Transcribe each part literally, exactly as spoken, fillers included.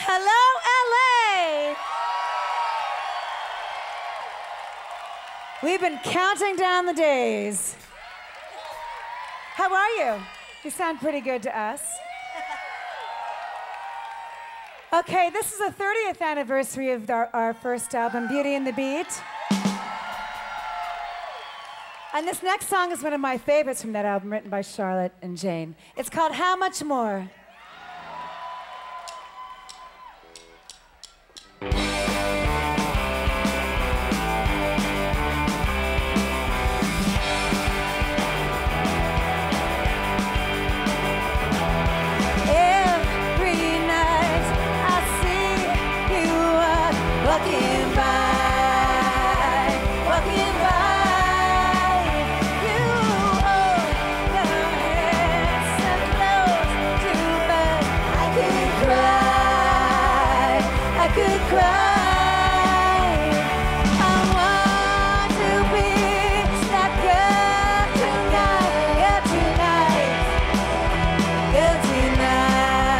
Hello, L A! We've been counting down the days. How are you? You sound pretty good to us. Okay, this is the thirtieth anniversary of our, our first album, Beauty and the Beat. And this next song is one of my favorites from that album, written by Charlotte and Jane. It's called How Much More? Walking by, walking by, you hold your head so close to mine. I could cry, I could cry. I want to be that girl tonight, girl tonight, girl tonight.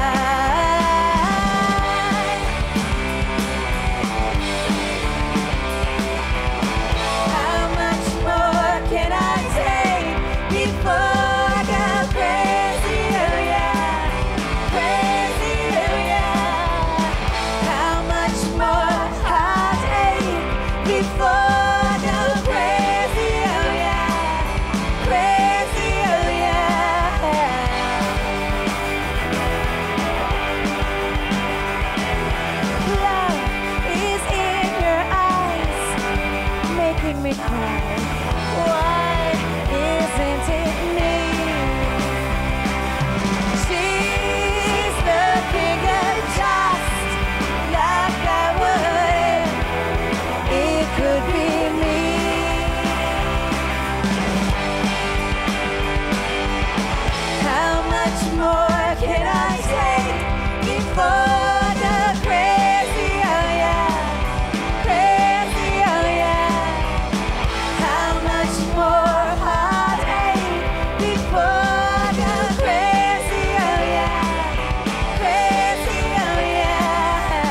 Me cry. Why isn't it me? She's looking at just like I would. It could be me. How much more can I take before the crazy, oh yeah, crazy, oh yeah. More heartache before the crazy, oh yeah, crazy, oh yeah.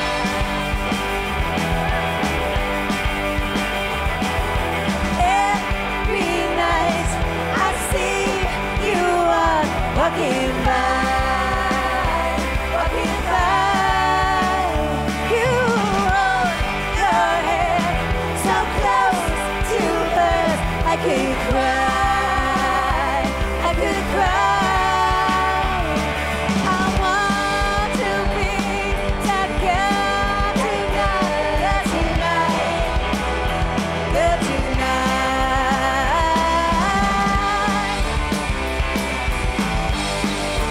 Every night I see you are walking by, walking by. You hold your head so close to hers. I could cry, I could cry. I want to be that girl tonight, girl tonight, girl tonight.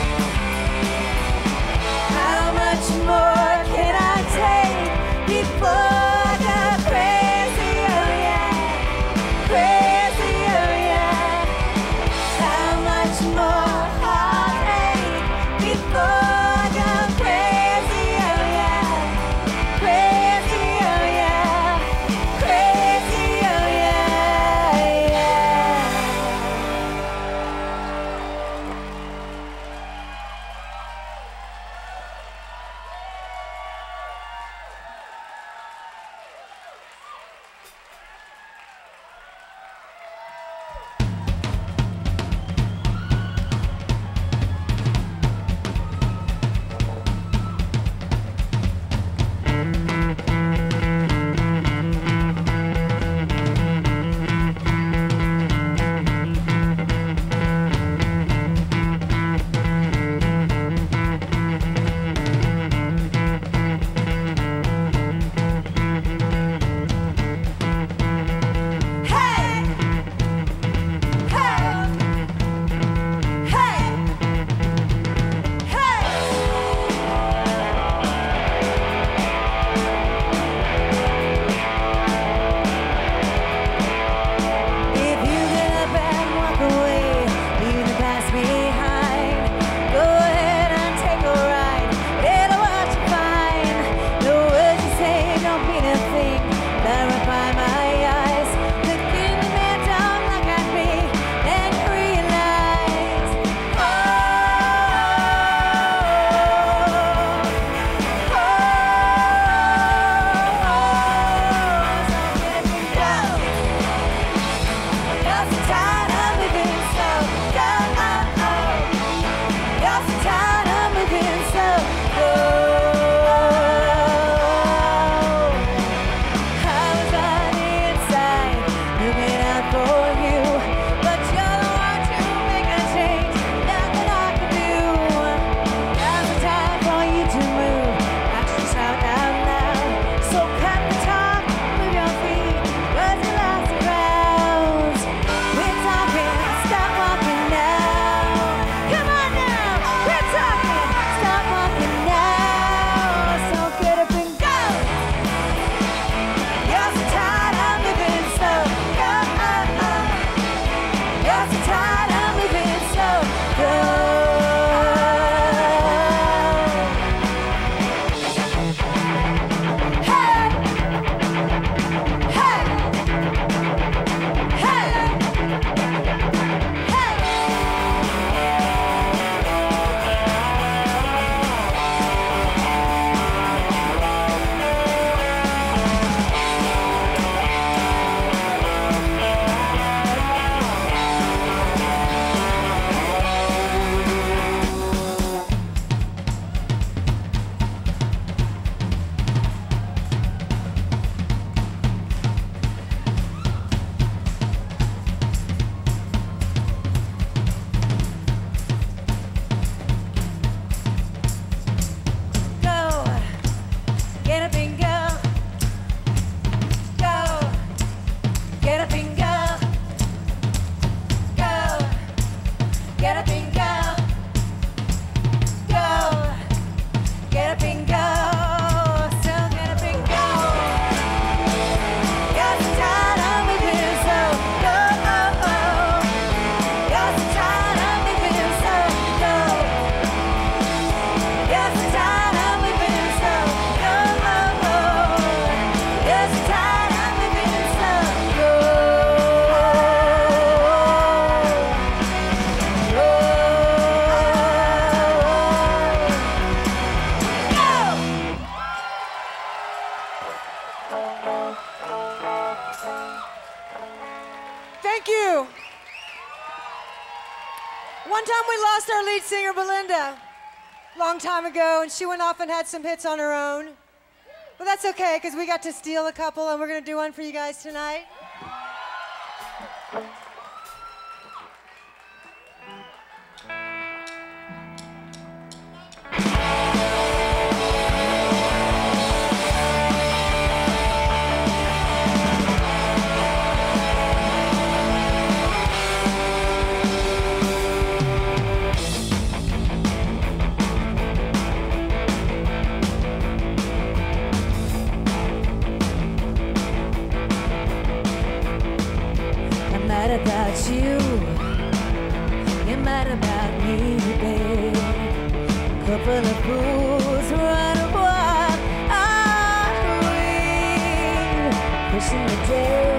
One time we lost our lead singer, Belinda, long time ago, and she went off and had some hits on her own. But that's okay, because we got to steal a couple, and we're going to do one for you guys tonight. About you, you're mad about me, babe. Couple of fools run wild, are we? Pushing the day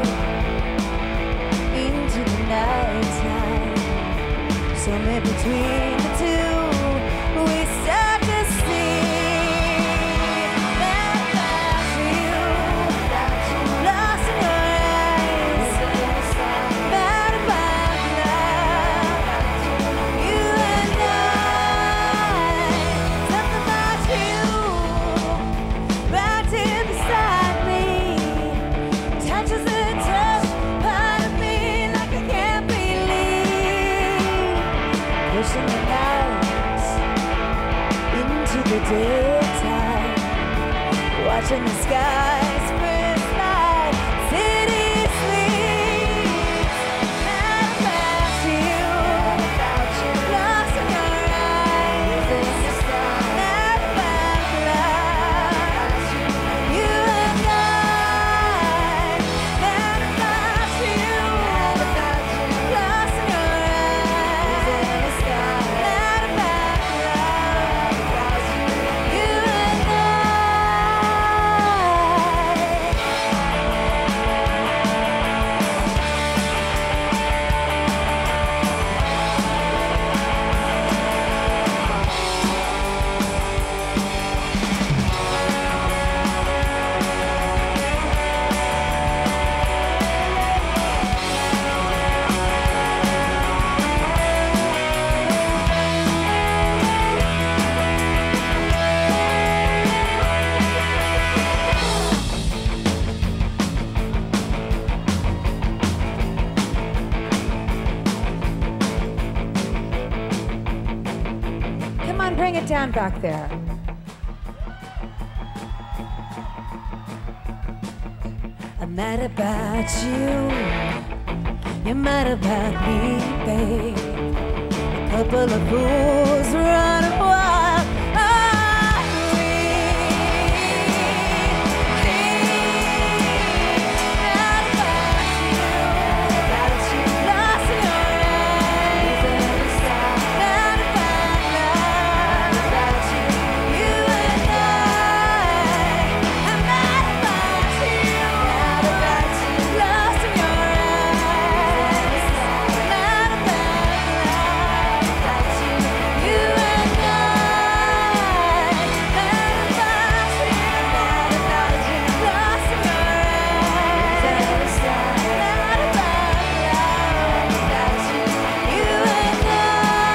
into the night time. Somewhere between the two, we start to see that about you, lost in your eyes. Mad about love, you and I. Something about you, right here beside me, touches the touch part of me like I can't believe. Pushing the nights into the daytime, watching the skies first light, city sleeps. Mad about you, lost in your eyes. Mad about love, you and I. Mad about you, lost in your eyes. Mad about love, you and I. Come on, bring it down back there. I'm mad about you, you're mad about me, babe. A couple of fools run wild, are we? Mad about you, lost in your eyes. Mad about love, you and I. I'm mad about you, lost in your eyes. Mad about love, you and I. Mad about you, lost in your eyes. Mad about love, you and I.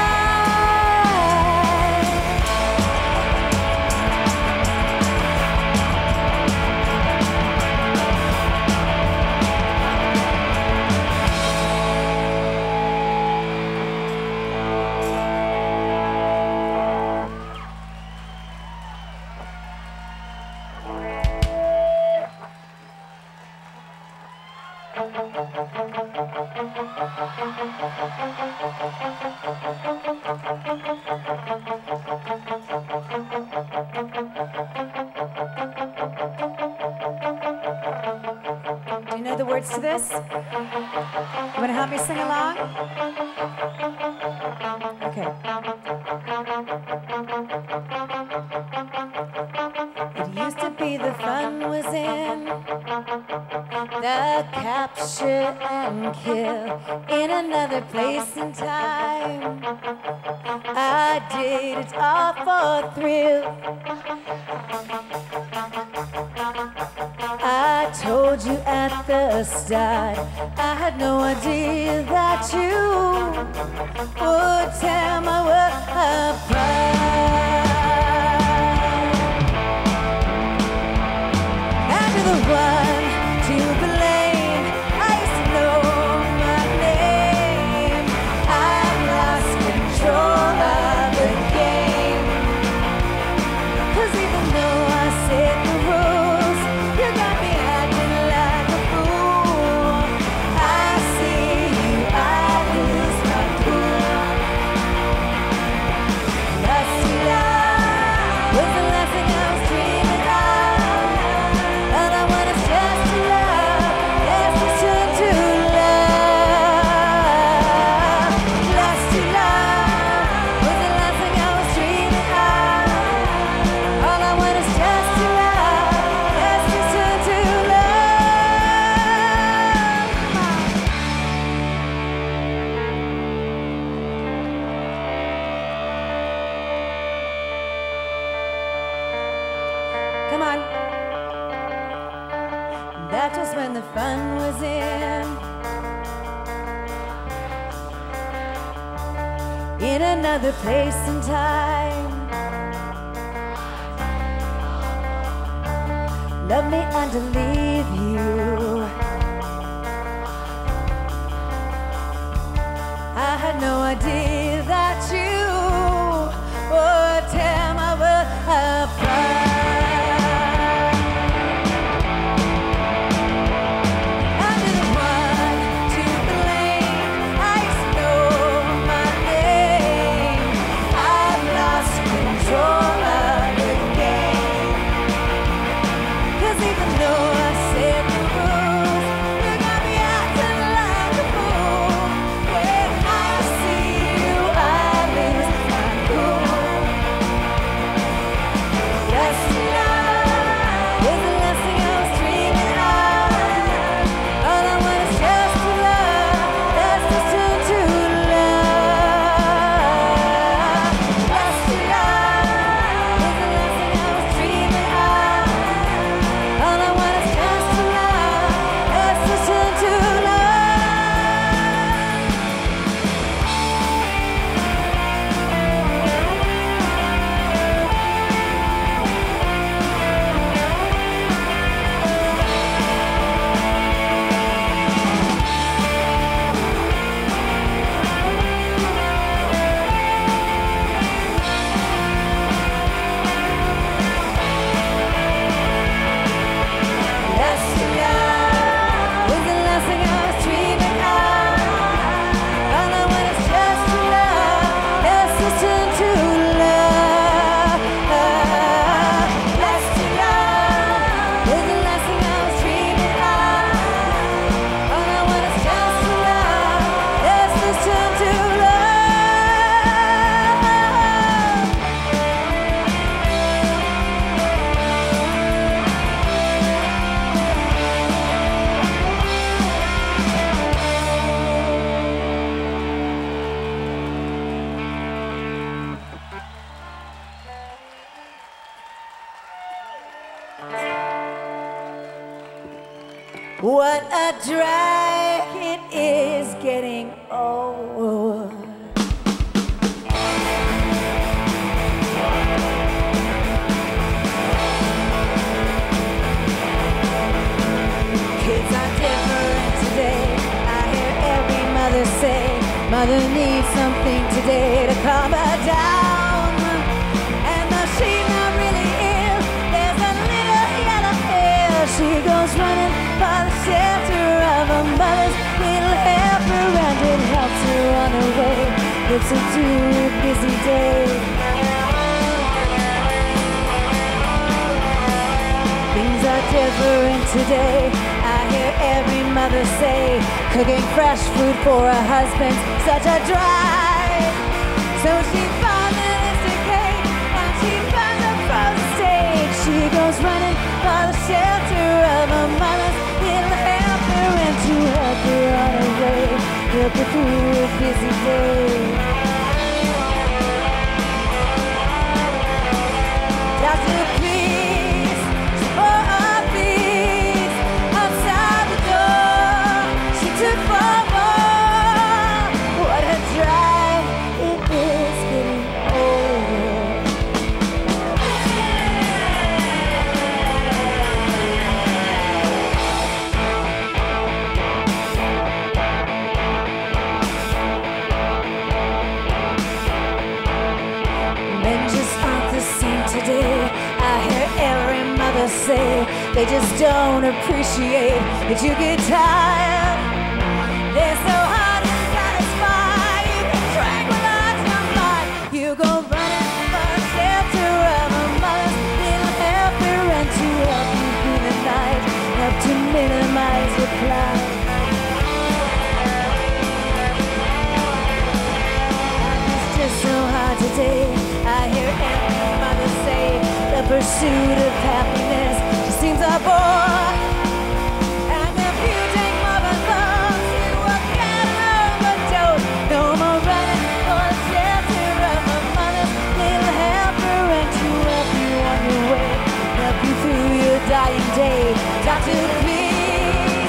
Do you know the words to this? You want to help me sing along? Okay. It used to be the fun was in the capture and kill in another place and time. I did it all for thrill. I told you at the start, I had no idea that you would tell when the fun was in. In another place and time. Love me and to leave you. I had no idea that you would tear my world apart. What a drag it is getting old. Kids are different today. I hear every mother say, mother needs something today to calm her down. And though she's not really ill, there's a little yellow hair. She goes running for the shelter of her mother's little helper, and it helps her on her way. It's a too busy day. Things are different today. I hear every mother say, cooking fresh food for her husband's such a drive. So she finds an instant cake and she finds a frozen steak. She goes running for the shelter of her mother's little helper, and to help her on her way, help her through a busy day. Doctor, please, oh, please, outside the door, she took for more. What a drive it is getting older. Men just aren't the same today. I hear every mother say they just don't appreciate that you get tired. They're so hard to satisfy. You can tranquilize your mind. You go running for the shelter of a mother's little helper, and to help you through the night, help to minimize your plight. It's just so hard today. I hear every mother say the pursuit of happiness just seems a bore. And if you take mother thoughts, you will get an overdose. No more running for the shelter of a mother's little helper, and to help you on your way, help you through your dying day. Doctor, please.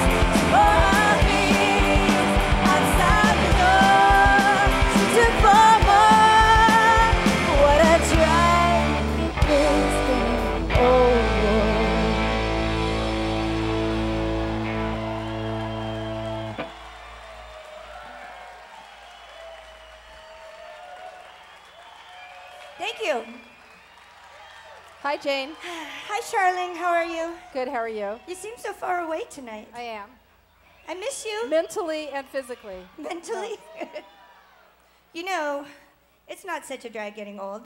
Thank you. Hi, Jane. Hi, Charlene. How are you? Good, how are you? You seem so far away tonight. I am. I miss you. Mentally and physically. Mentally? No. You know, it's not such a drag getting old.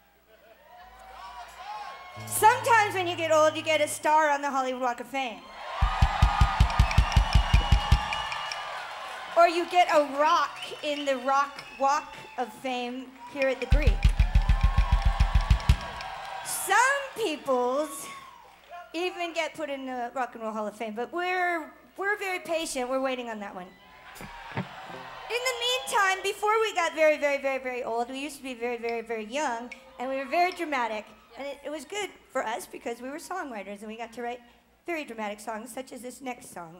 Sometimes when you get old, you get a star on the Hollywood Walk of Fame. Or you get a rock in the Rock Walk of Fame here at the Greek. Some peoples even get put in the Rock and Roll Hall of Fame, but we're, we're very patient. We're waiting on that one. In the meantime, before we got very, very, very, very old, we used to be very, very, very young, and we were very dramatic. And it, it was good for us because we were songwriters, and we got to write very dramatic songs, such as this next song.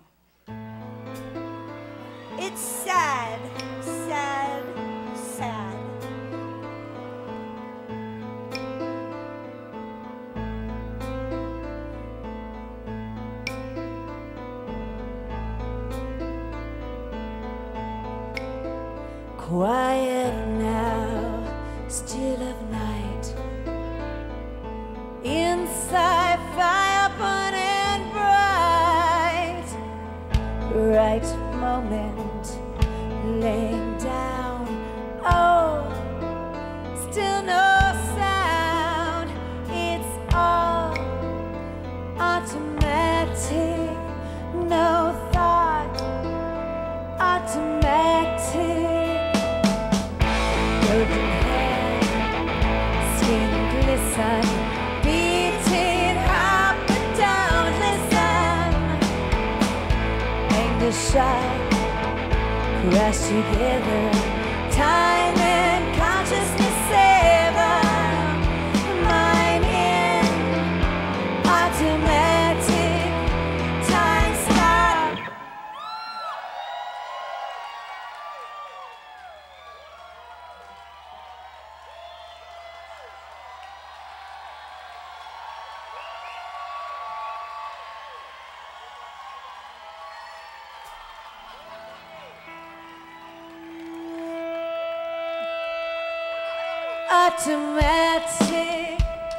It's sad, sad, sad. Quiet now, still of night. Inside, fire burning bright. Right moment, laying down. Oh, still no sound. It's all automatic, no thought. Automatic. Golden hair, skin glisten, beating up and down. Listen, anger shot, crash together. Time and consciousness savor. Mine in automatic. Time stop. Automatic.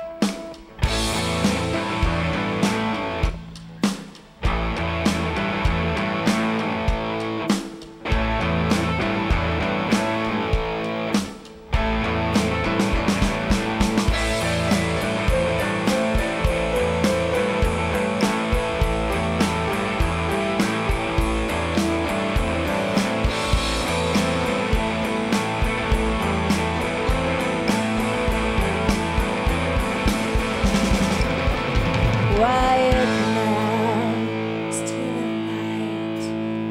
Quiet now, still of night.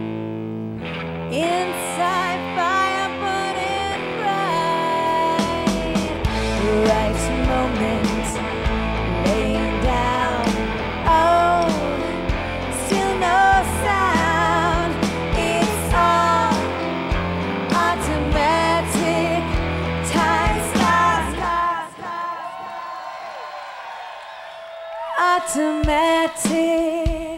Inside, fire burning bright. Right moment, laying down. Oh, still no sound. It's all automatic. Time stops. Automatic.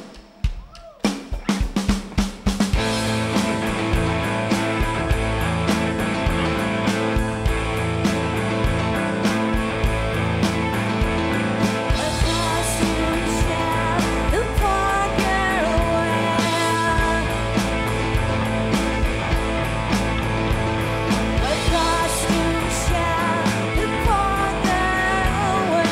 Across your shadow, the Parker well. Across your shadow, the Parker well.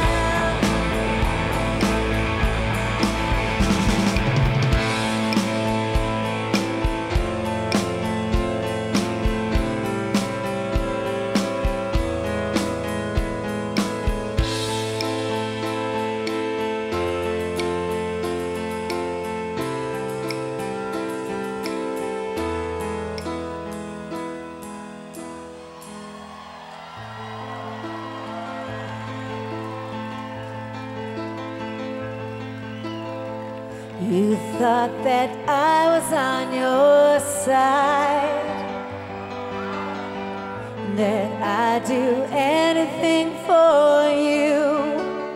You thought that I was on your side, that I'd do anything for you,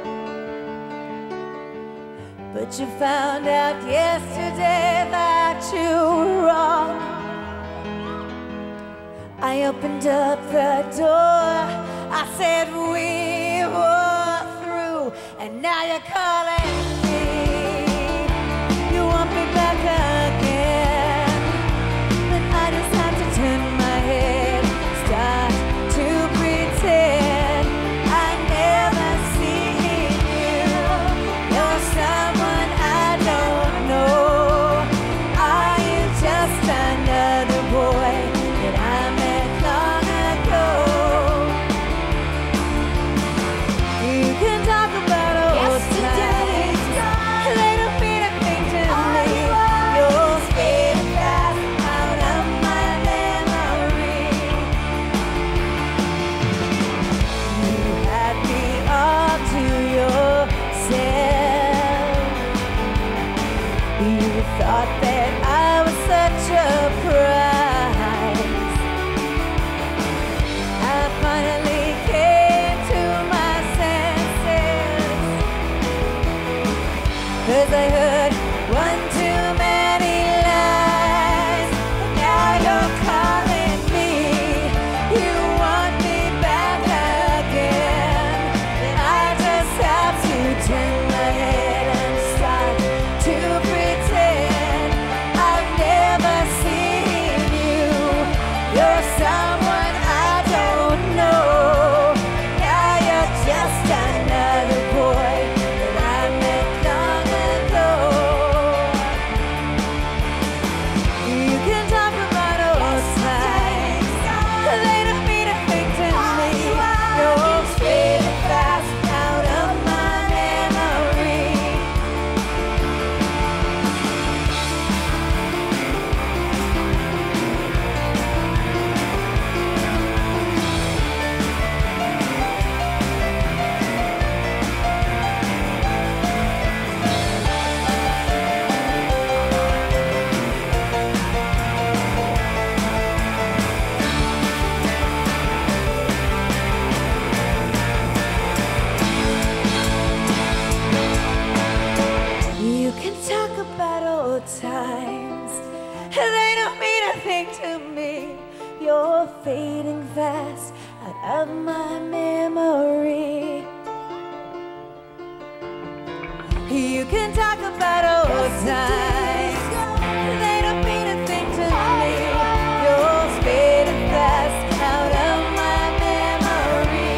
but you found out yesterday that you were wrong. I opened up the door, I said we were through, and now you're calling me. You want me back again, but I just have to turn my head, start to pretend I never seen you. You're someone I don't know. Are you just another boy that I met long ago? You can talk about old times, they don't mean a thing to me. You're fading fast out of my memory. You had me all to yourself. You thought that I was such a prize. I finally came to my senses, 'cause I heard one too many lies. Now you're calling me, you want me back again, and I just have to turn my head and start to pretend I've never seen you. You're someone I don't know. Now you're just another boy that I met long ago. You can talk about old times, they don't mean a thing to me. You're fading fast out of my memory. You can talk about old times, they don't mean a thing to me. You're fading fast out of my memory. You can talk about old times, they don't mean a thing to me. You're fading fast out of my memory.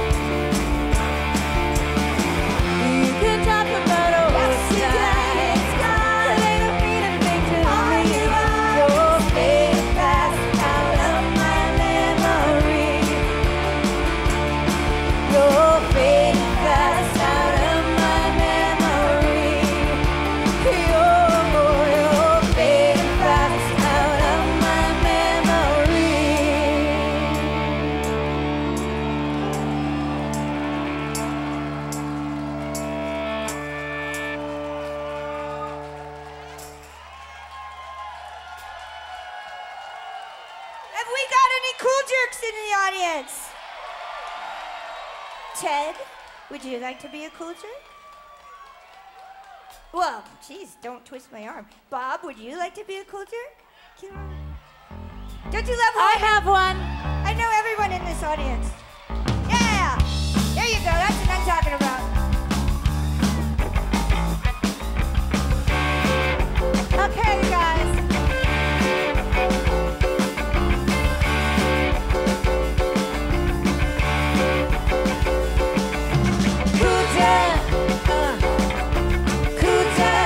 You can talk about old times, they don't mean a thing to me. You're fading fast out of my memory. You're fading fast out of my memory. You're, you're fading fast out of my memory. Have we got any cool jerks in the audience? Ted, would you like to be a cool jerk? Well, geez, don't twist my arm. Bob, would you like to be a cool jerk? Come on. Don't you love I Homer? have one. I know everyone in this audience. Yeah! There you go, that's what I'm talking about. Okay, you guys. Kuja, uh, Kuja,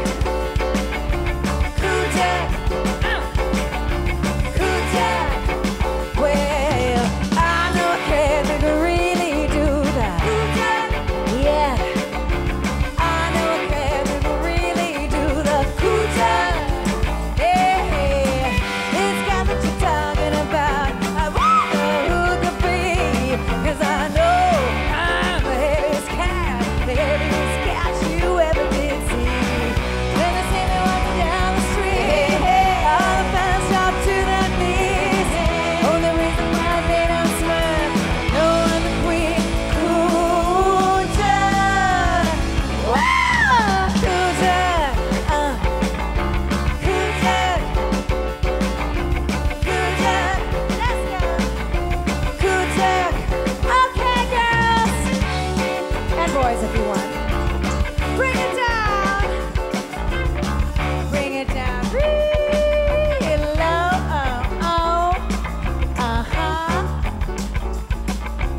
Kuja, uh, Kuja. Well, I know a cat that can really do that. Kuja,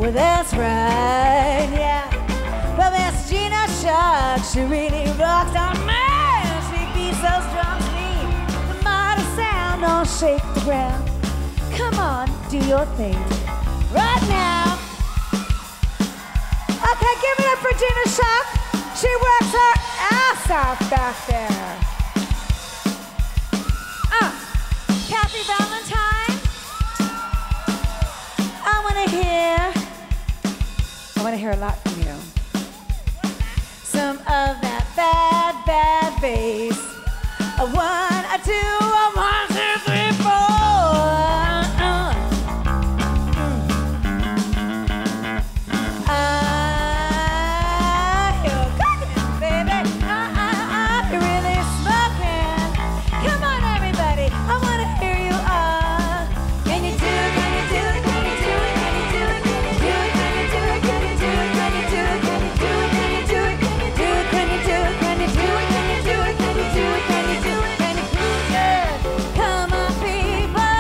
Well, that's right, yeah. But Miss Gina Shark, she really rocks on man. She beats those drums mean. The mighty sound don't shake the ground. Come on, do your thing right now. Okay, give it up for Gina Shark. She works her ass off back there. Uh, Kathy Valentine. I wanna hear, I wanna hear a lot from you. Some of that bad, bad bass. A one, a two, a one, two, three, four. Uh, mm. Ah, you're cooking, baby. Ah, ah, ah, you're really smoking. Come on, everybody. I wanna hear you. Ah, can you do it? Can you do it? Can you do it? Can you do it? Can you do it? Can you do it? Can you do it? Can you do it? Can you do it? Can you do it? Can you do it? Can you do it? Can you do it? Can you do it? Can you do it? Can you do it? Can you prove it? Come on, people.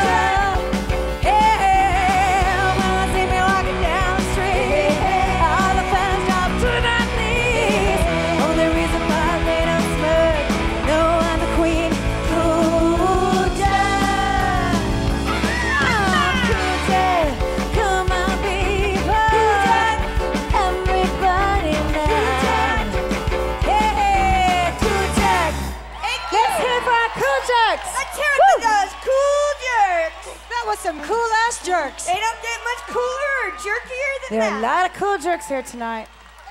Yeah, when I see me walking down the street, all the fans drop to their knees. Only reason why they don't smirk. No, I'm the queen. Cool Jack. I'm Cool Jack. Come on, people. Everybody now. Hey, Cool Jack. Let's hear it for our Cool Jacks. Let's hear it for those cool jerks. That was some cool ass jerks. They don't get much cooler or jerkier than There are a that. lot of cool jerks here tonight.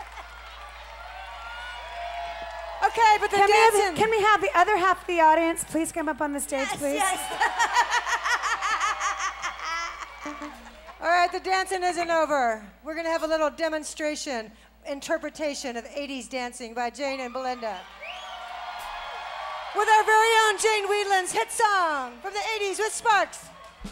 Okay, but the Can we, dancing. have, can we have the other half of the audience please come up on the stage, Yes, please? yes. All right, the dancing isn't over. We're gonna have a little demonstration, interpretation of eighties dancing by Jane and Belinda. With our very own Jane Wheatland's hit song from the eighties with Sparks.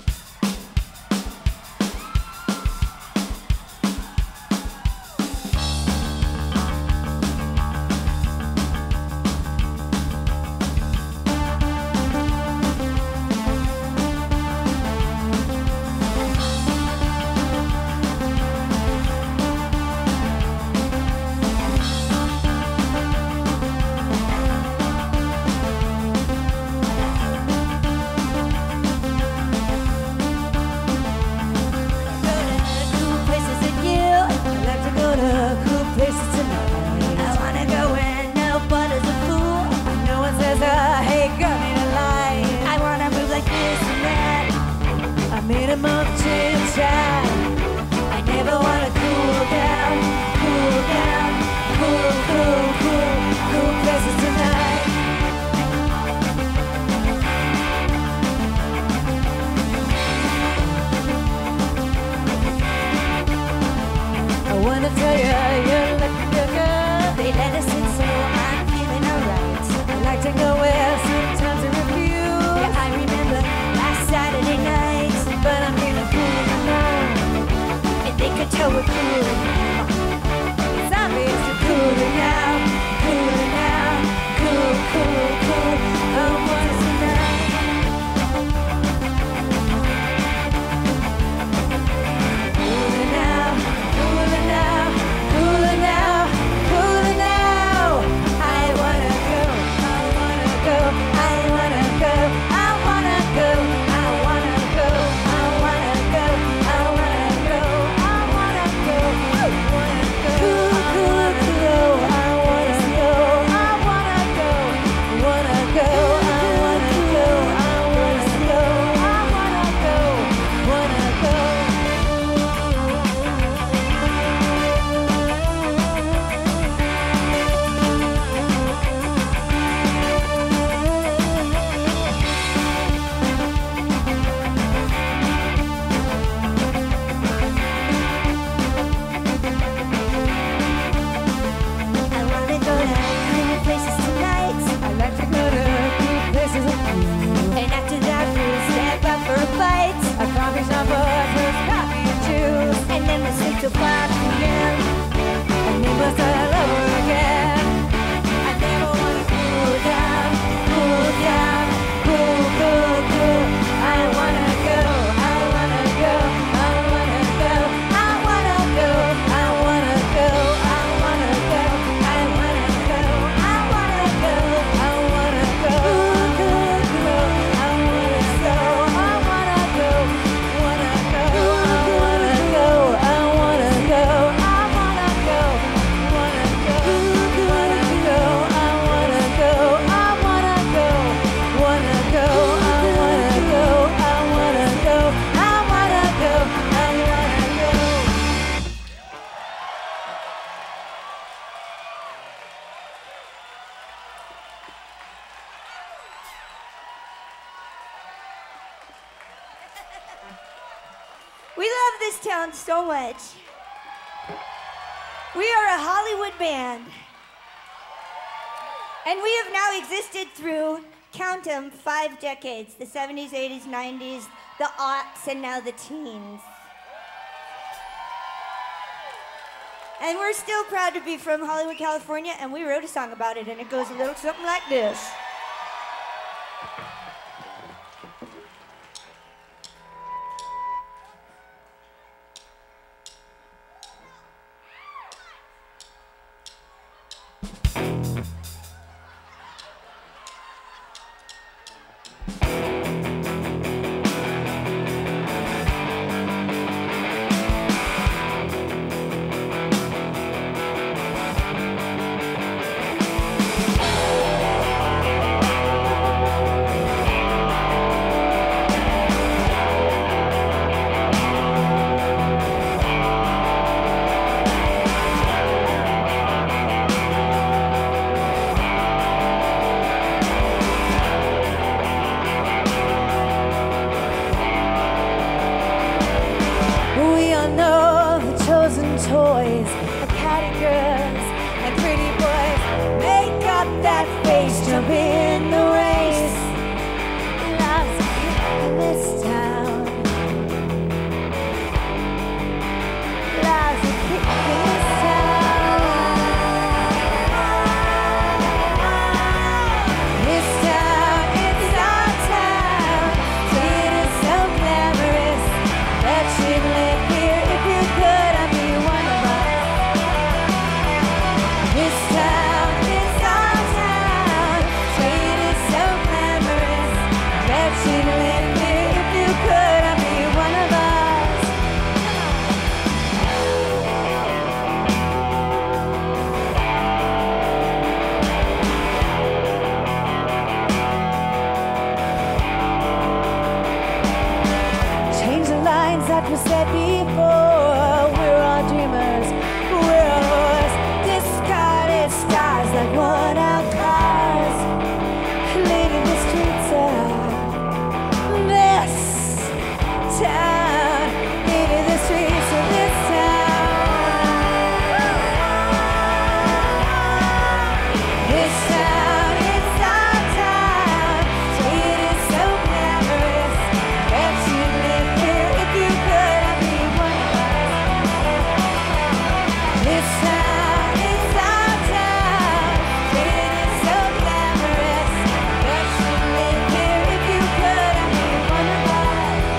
Cool places in you. I like to go to cool places tonight. I wanna go where nobody's a fool. No one says, uh, hey, girl, need a light. I wanna move like this and that. A minimum chit chat. I never wanna cool down, cool down, cool, cool, cool, cool places tonight. I wanna tell you, you're looking good, girl. They let us in, so I'm feeling alright. I like to go where sometimes I review. Yeah, I remember last Saturday night, but I'm feeling cool now. And they could tell we're cool now. It's obvious we're cooler now, cooler now, cool, cool, cool. Oh, what's tonight? Cooler now, cooler now, cooler We love this town so much. We are a Hollywood band. And we have now existed through, count them, five decades. The seventies, eighties, nineties, the aughts, and now the teens. And we're still proud to be from Hollywood, California, and we wrote a song about it, and it goes a little something like this. Toys, a cat and girls, and pretty boys make up that face, jump in the race. Love's a kick in this town. Love's a kick in this town. This town, it's our town. It is so glamorous that you'd live here if you could. That was said before, we're all dreamers, we're all whores, discarded stars like worn-out cars, leading the streets of this town, leading the streets of this town. This town, it's our town, it is so glamorous that you live here if you could. I'd be one of us. This town, it's our town, it is so glamorous that you live here if you could. I'd be one of us.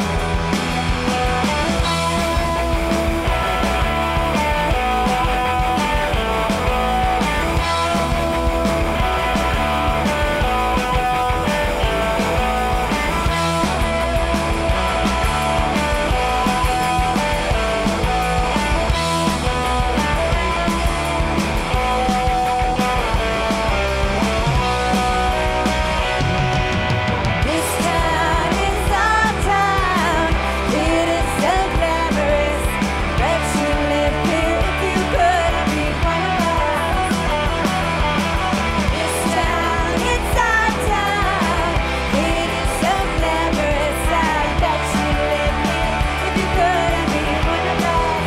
This town is our town. It is so glamorous that you live here if you could. I'd be one of us. This town, it's our town. It is so glamorous that you live here if you could. I'd be one of us.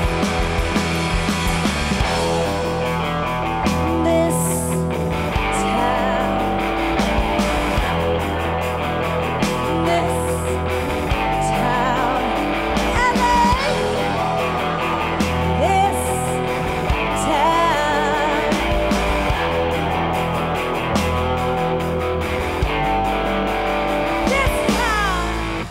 This town. This town, L A. This town. This town.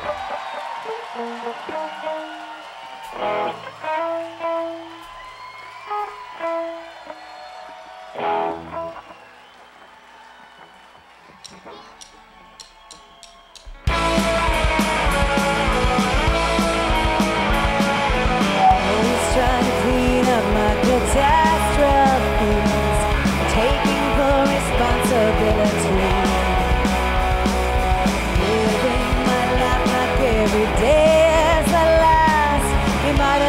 Always trying to clean up my catastrophes, taking full responsibility, living my life like every day is the last. In my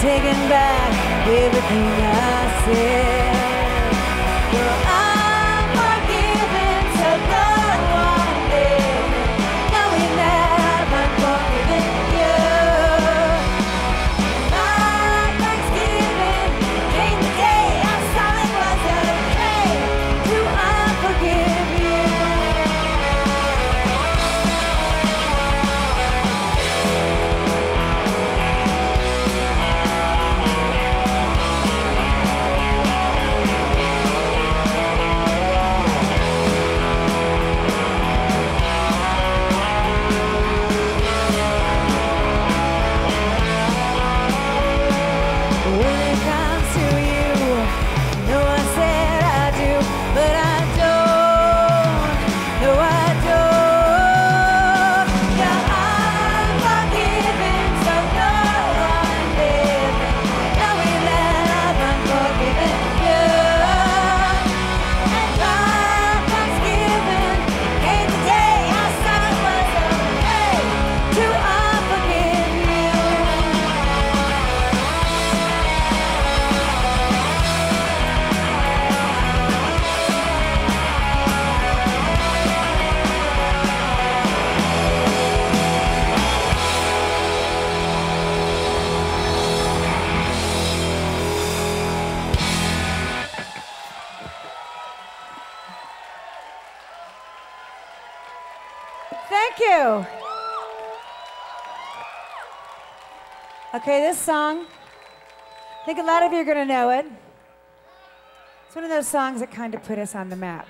taking back everything I said. Well, I'm forgiven, so go on living, knowing that I'm forgiving you. My Thanksgiving came the day I saw it was okay to unforgive you. When it comes to you, no, I said I do, but I don't. No, I don't. Yeah, I'm forgiven, so no, I'm living, knowing that I've unforgiven you. And my Thanksgiving came the day I saw it was okay to unforgive you. Thank you. Okay, this song, I think a lot of you are going to know it. It's one of those songs that kind of put us on the map.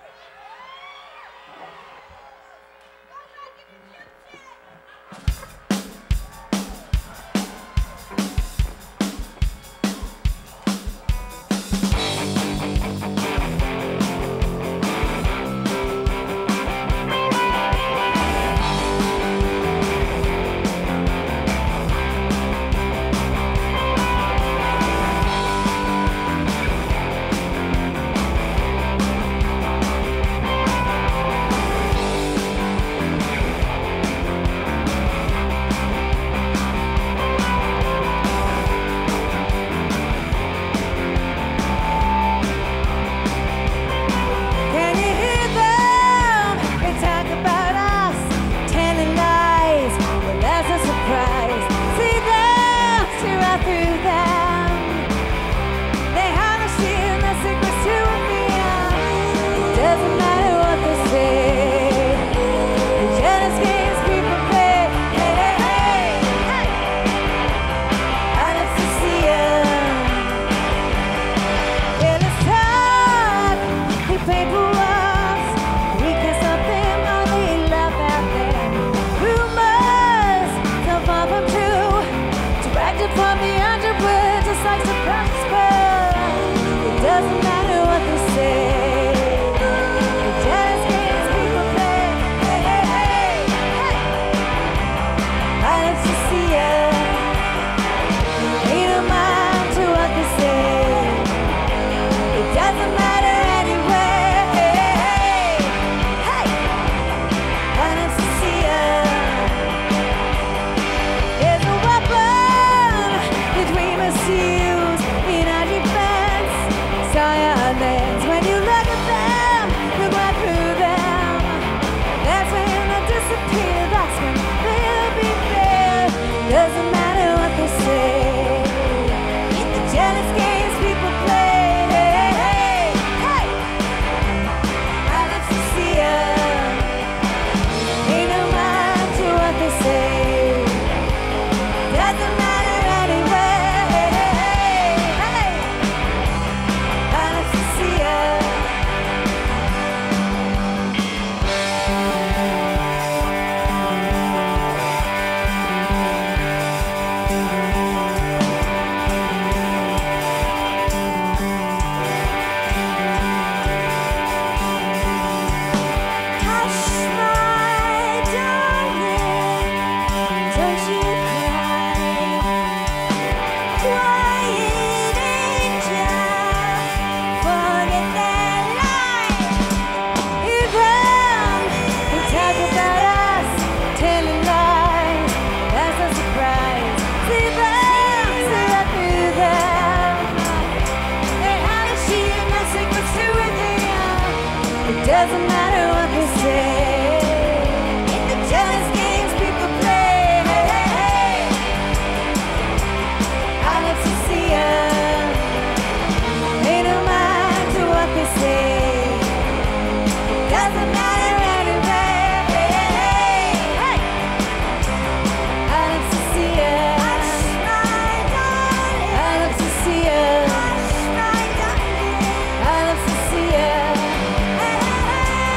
Can you hear them? They talk about us, telling lies. Well, that's a surprise. See them, see right through them. They hide the shit and the secrets to reveal. It doesn't matter what they say. The jealous games people play. Hey, hey, hey, hey. I love to see ya. Yeah, let's talk. We paint for us. We kiss up them, all they laugh at them. Rumors, so far from true. Dragged upon the underwood, just like surprise bird. It doesn't matter what they say. The jealous games people play. Hey, hey, hey, hey. I love to see ya. Ain't no mind to what they say. It doesn't matter anyway. Hey, I love to see ya. There's a weapon the dreamers use in our defense. Silence when you look at them, look right through them. That's when they disappear. That's when they'll be there. Doesn't matter what they say. The jealous games people play. Hey, hey, hey. I love to see ya. Ain't no mind to what they say. Doesn't matter anyway. Hey, I love to see ya. Doesn't matter what they say. In the jealous games people play. I love to see ya. Pay no mind to what they say. Doesn't matter anyway. I love to see ya. I love to see ya. I love to see ya.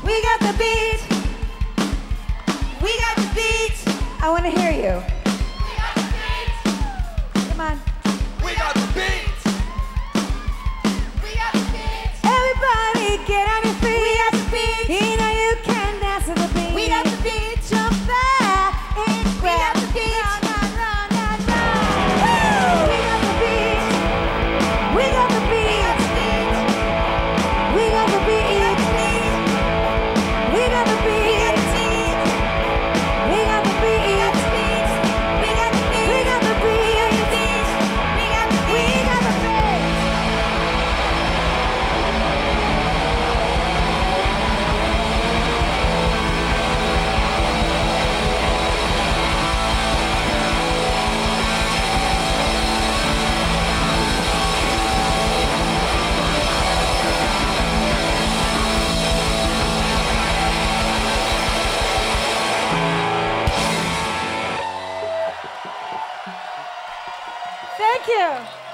We got the beat. We got the beat. I want to hear you. We got the beat. Come on. We got the beat. We got the beat. Everybody get on your feet. We got the beat. You know you can dance to the beat. We got the beat. Jump back and We got grab. the beat. Run, run, run, run, run. Woo! We got the beat. We got the beat. We got the beat. We got the beat. We got the beat. We got the beat. We got the beat. We got the We beat. got the beat. Thank you.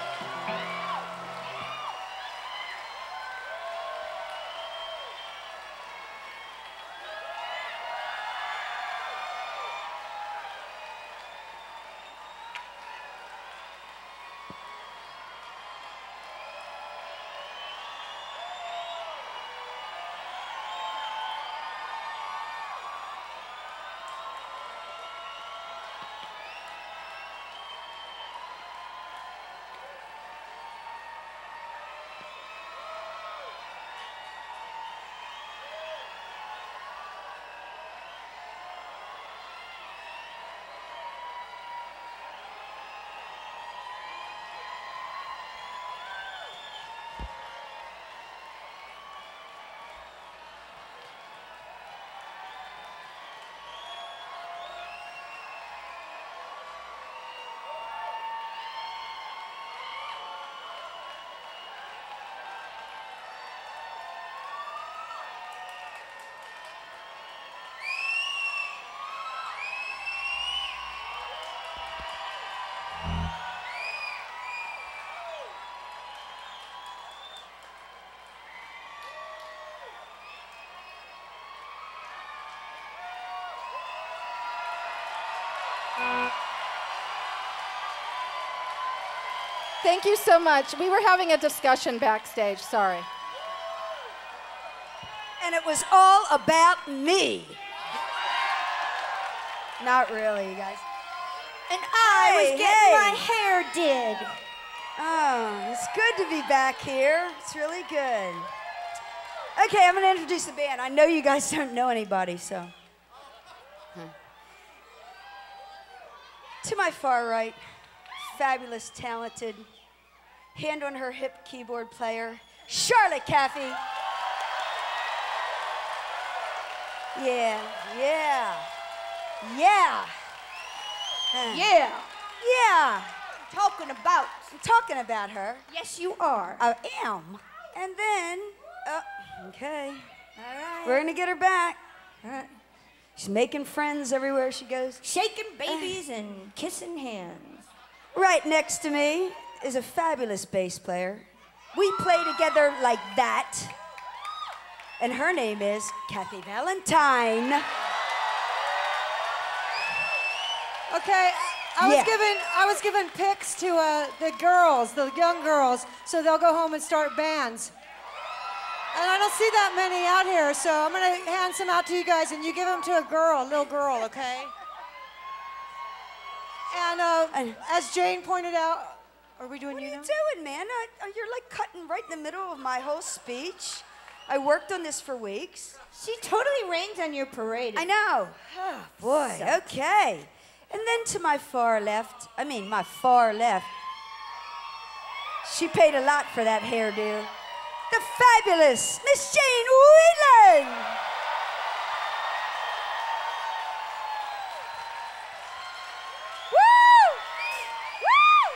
Thank you so much. We were having a discussion backstage, sorry. And it was all about me. Not really, you guys. And I Hey, was getting hey. my hair did. Oh, it's good to be back here. It's really good. Okay, I'm gonna introduce the band. I know you guys don't know anybody, so. Huh. To my far right, fabulous, talented, hand on her hip keyboard player, Charlotte Caffey. Yeah, yeah, yeah. Huh. Yeah. Yeah, Talking about. I'm talking about her. Yes, you are. I am. And then, oh, okay, All right. we're gonna get her back. All right. She's making friends everywhere she goes. Shaking babies and kissing hands. Right next to me is a fabulous bass player. We play together like that. And her name is Kathy Valentine. Okay, I was Yeah. given I was given picks to uh, the girls, the young girls, so they'll go home and start bands. And I don't see that many out here, so I'm gonna hand some out to you guys, and you give them to a girl, a little girl, okay? And uh, And- as Jane pointed out, are we doing What are you you now? doing, man? I, I- you're like cutting right in the middle of my whole speech. I worked on this for weeks. She totally rains on your parade. I know. Oh, boy, okay. And then to my far left, I mean, my far left, she paid a lot for that hairdo. The fabulous Miss Jane Whelan. Woo! Woo!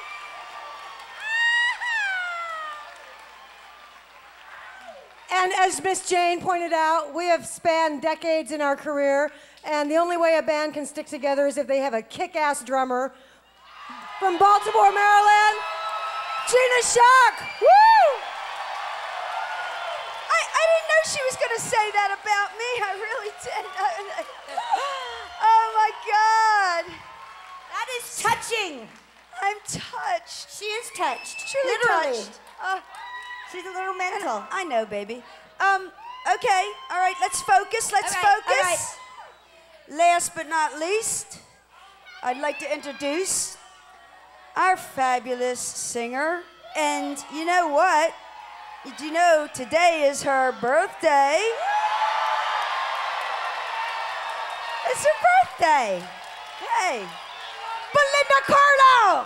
And as Miss Jane pointed out, we have spanned decades in our career, and the only way a band can stick together is if they have a kick-ass drummer. From Baltimore, Maryland, Gina Shock! Woo! I, I didn't know she was going to say that about me. I really did. Oh, my God. That is touching. I'm touched. She is touched. Truly Literally. touched. Oh, She's a little mental. I know, baby. Um, okay, all right, let's focus, let's All right, focus. all Last but not least, I'd like to introduce our fabulous singer. And you know what? Do you know today is her birthday? It's her birthday. Hey, Belinda Carlo.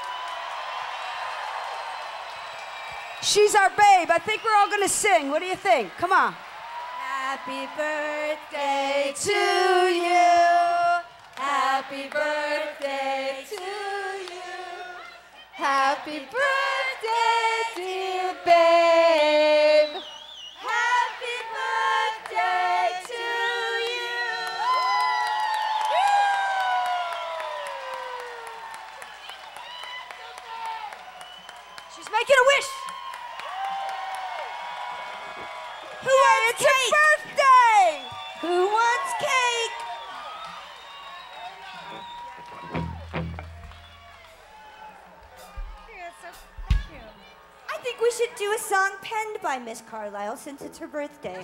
She's our babe. I think we're all gonna sing. What do you think? Come on. Happy birthday To you. Happy birthday to you. Happy birthday, dear babe. Happy birthday to you. She's making a wish. Who wants cake? Birthday? Who wants cake? I think we should do a song penned by Miss Carlisle since it's her birthday.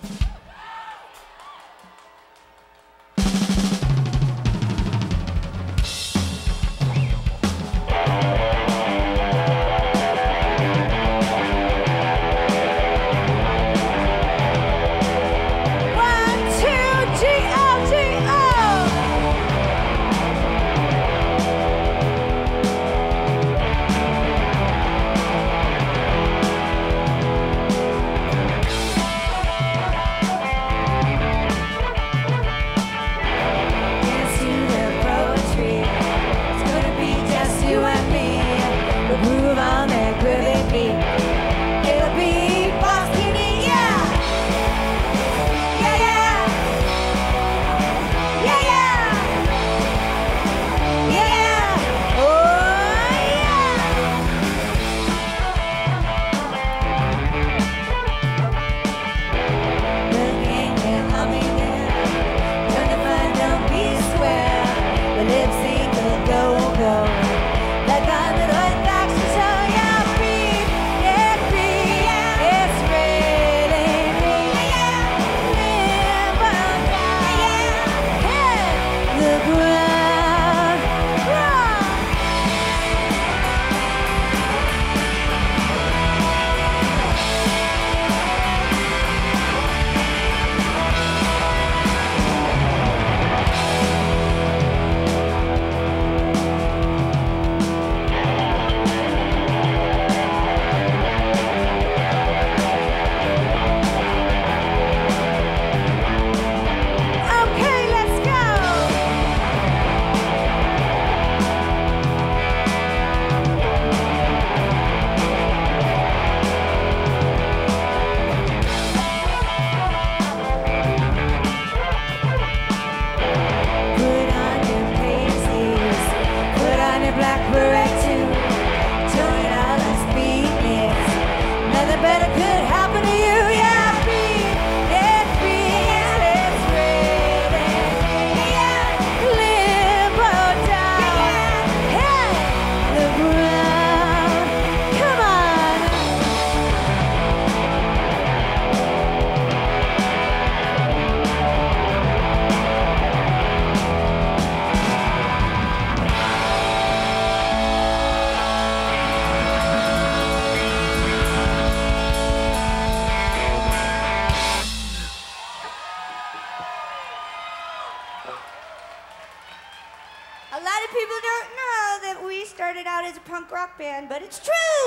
A lot of people don't know that we started out as a punk rock band, but it's true!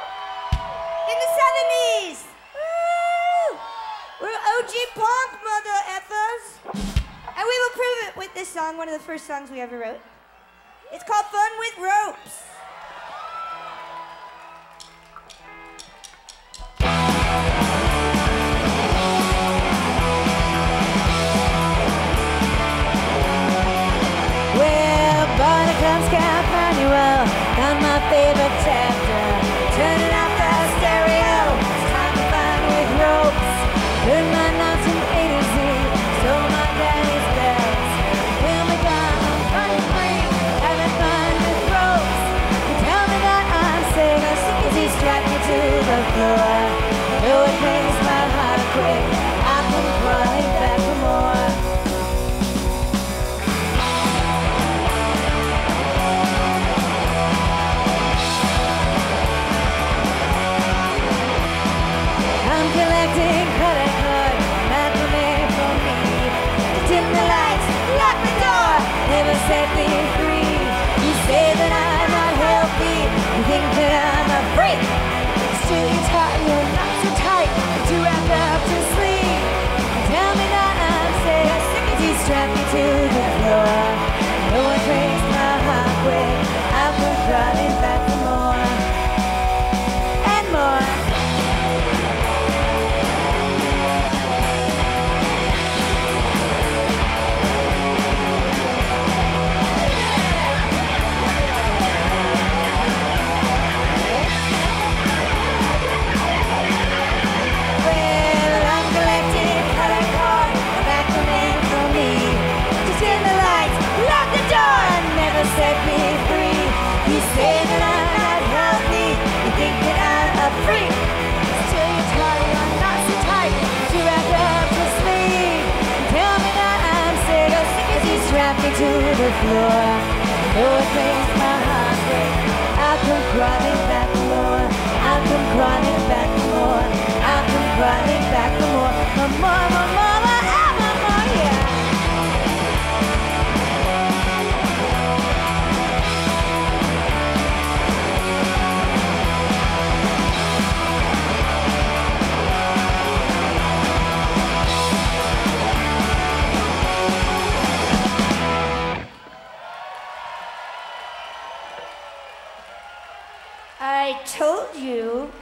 In the seventies! Woo! We're O G punk, mother effers! And we will prove it with this song, one of the first songs we ever wrote. It's called Fun with Ropes. Manual, on my favorite chapter. Turning out the stereo, it's time to fun with ropes. Learn my set me free. You say that I'm not healthy, you think that I'm a freak. Still you tie, you're not so tight, too wrapped up to sleep. Tell me that I'm sick, as you strap me to the floor. No one breaks my heart quick, I put running back for more and more. Set me free. You say that I'm not healthy, you think that I'm a freak. Still you try, I'm not so tight, too wrapped up to sleep. Tell me that I'm sick, as you strap me to the floor. Though it breaks my heart break, I'll come crawling back for more. I'll come crawling back for more. I'll come crawling back for more. For more, more, more, more, more, more, yeah. I told you.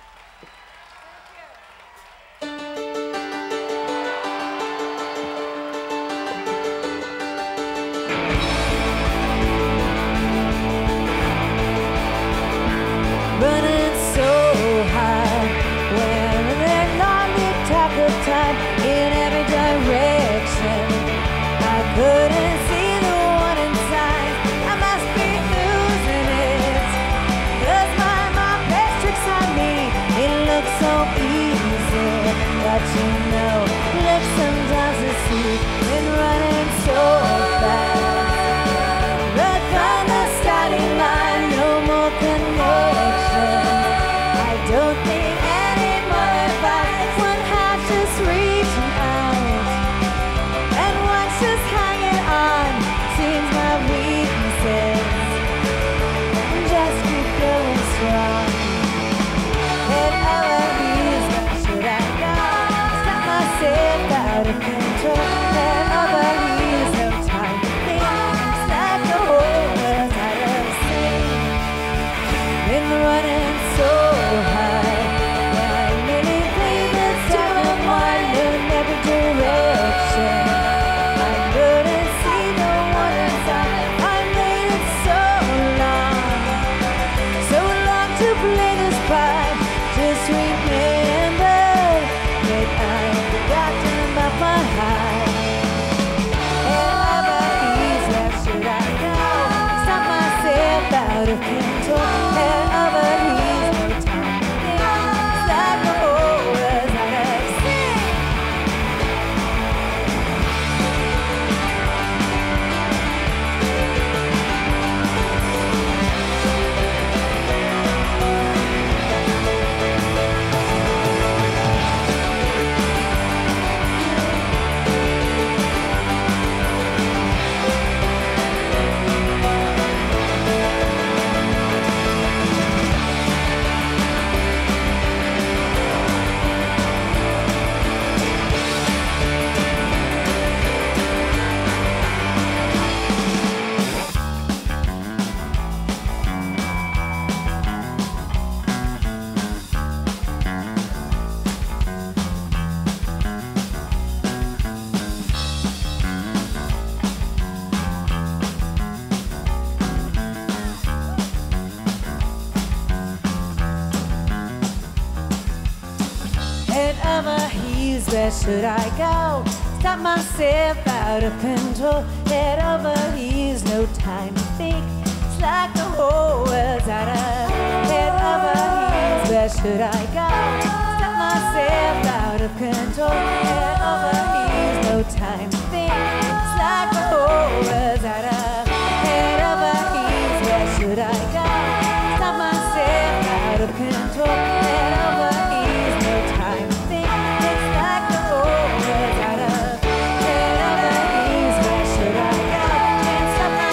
Running so high, when there's not the talk of time in every direction. I couldn't see the one inside. I must be losing it, 'cause my mom plays tricks on me. It looks so easy, but you know, look sometimes to see when running so fast. Right from the starting line, no more connection. I don't think anymore about one half just reaching out, and one's just hanging on. Seems my weaknesses just keep going strong. Head over heels, where should I go? Stop myself out of control. Head over heels, no time to think. It's like the whole world's out of sync. Been running so high, yeah, I nearly think it's dynamite in every direction. I couldn't see the one inside. I made it so long, so long to play this part. Just remember that I've forgotten about my heart. Head over heels, where should I go? Stop myself out of control. Head over heels, no time to think. It's like the whole world's out of sync. Head over heels, where should I go? Stop myself out of control. Head over heels, no time to think. It's like the whole world's out of. Head over heels, where should I go? Stop myself out of control. Head over heels, no time to think. It's like the whole world's out of. Head over heels, where should I go? Stop myself out of control. Head over heels, no time to think. It's like the whole world's out of. Head over heels, where should I go? Can't stop myself.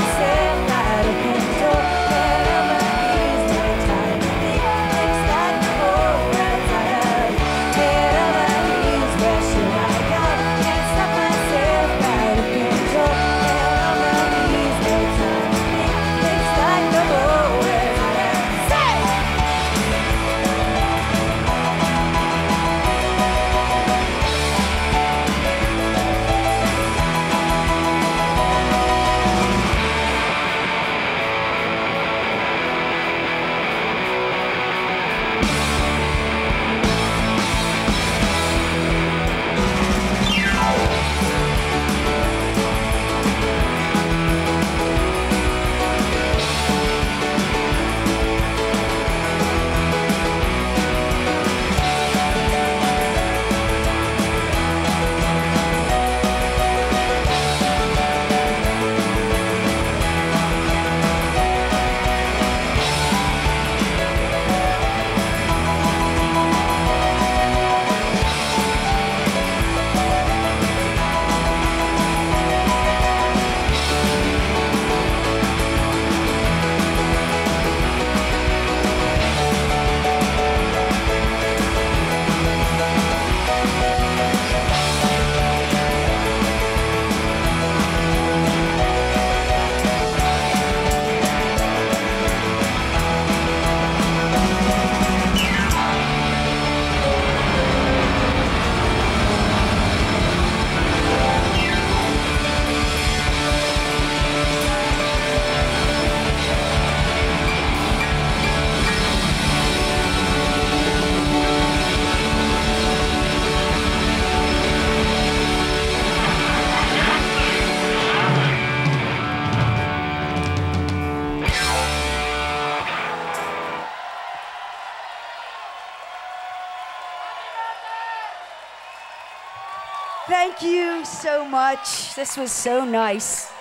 so much. This was so nice.